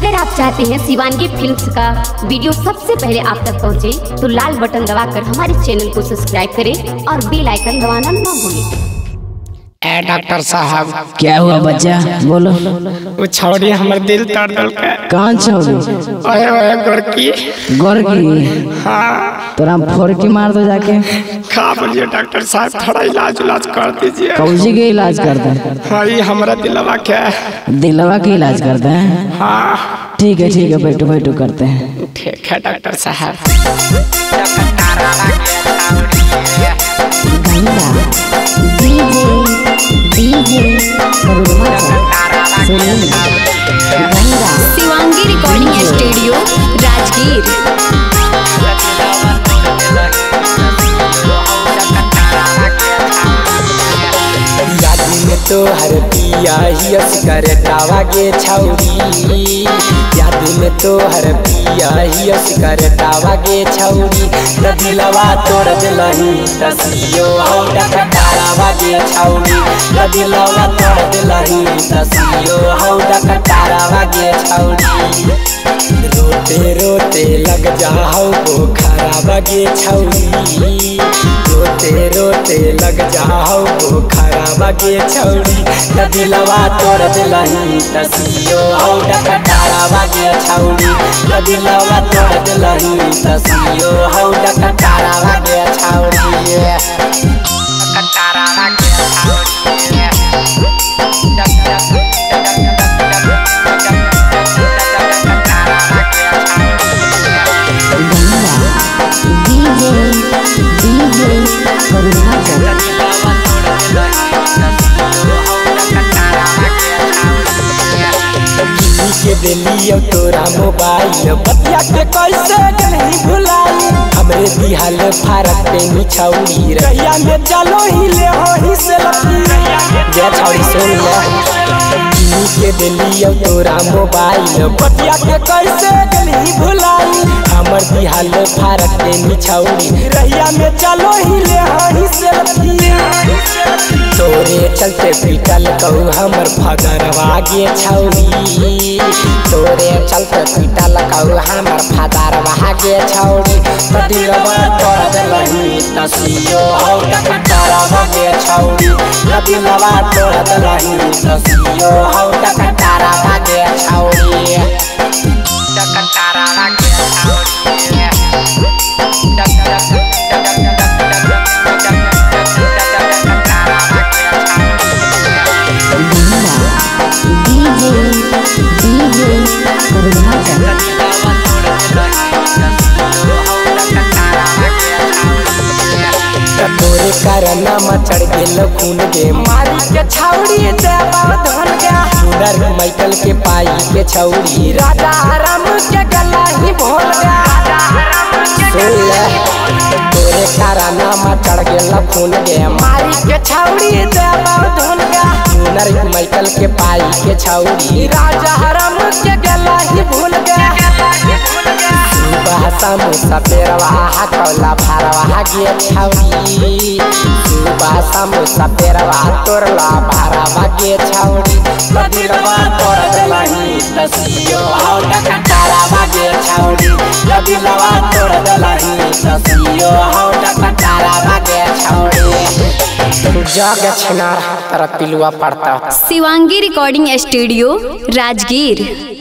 अगर आप चाहते हैं शिवांगी फिल्म्स का वीडियो सबसे पहले आप तक पहुंचे, तो लाल बटन दबाकर हमारे चैनल को सब्सक्राइब करें और बेल आइकन दबाना न भूलें। डॉक्टर साहब, क्या हुआ बच्चा? बोलो। वो छोड़ी हमारे दिल तोड़ दल के। कौन छोड़ी? ओए ओए गोरकी। गोरकी? हाँ। तोरा फोड़की मार दो जाके। खा बोलिए डॉक्टर साहब, थोड़ा इलाज कर दीजिए। कौजी के इलाज कर दे? हाँ, ये हमारा दिलवा क्या है? दिलवा के इलाज करते हैं? हाँ ठीक है बैठो बैठो करते हैं। ठीक है डॉक्टर साहब। Shivangi recording studio Rajgir. तो हर पिया ही सिकरटावा गे छौरी, याद में तो हर पिया ही सिकरटावा गे छौरी, दिलवा तोड़ दिलही तसियो हौ डकटारावा गे छौरी, दिलवा तोड़ दिलही तसियो हौ डकटारावा गे छौरी, रोते रोते लग जाओ बोखरावा गे छौरी, रोते रोते लग जाओ बोखरावा गे छौरी, दिलवा तोड़ दिलही तसियो हौ डकटारावा गे छौरी, दिलवा तोड़ दिलही तसियो हौ डकटारावा गे छौरी, डकटारावा गे छौरी। के दिलियो तोरा मोबाइल बतिया के कैसे गलही भुलाई, हमरे दिहाल फारक पे मिछौरी रैया में चलो ही ले हो ही से लपी जे छौरी सुन ले। के दिलियो तोरा मोबाइल बतिया के कैसे गलही भुलाई, हमर दिहाल फारक पे मिछौरी रैया में चलो ही ले हो ही से लपी, तोरे चलते पीटल कहू हमर फदरवा गे छौरी, तोरे चलते पीटल कहू हमर फदरवा गे छौरी, दिलवा तोड़ दिलही तसियो हौ डकटारावा गे छौरी, दिलवा तोड़ दिलही तसियो हौ डकटारावा गे छौरी, डकटारावा गे छौरी। तोरे करना मचड़ गेल खून गे मारी के छौरी देवा धन गया, सुंदर माइकल के पाई के छौरी राजा राम के गला ही भोल गया, तोरे करना मचड़ गेल खून गे मारी के छौरी देवा धन गया, सुंदर माइकल के पाई के छौरी राजा राम के गला ही भूल गया, समोसा पेरवा कौला भारवा गे छौरी, समोसा पेरवा तोरला भारवा गे छौरी, दिलवा तोड़ दिलही तसियो हौ डकटारावा गे छौरी, दिलवा तोड़ दिलही तसियो हौ डकटारावा गे छौरी, जग छिनार तेरा पिलुआ पड़ता। Shivangi recording studio Rajgir.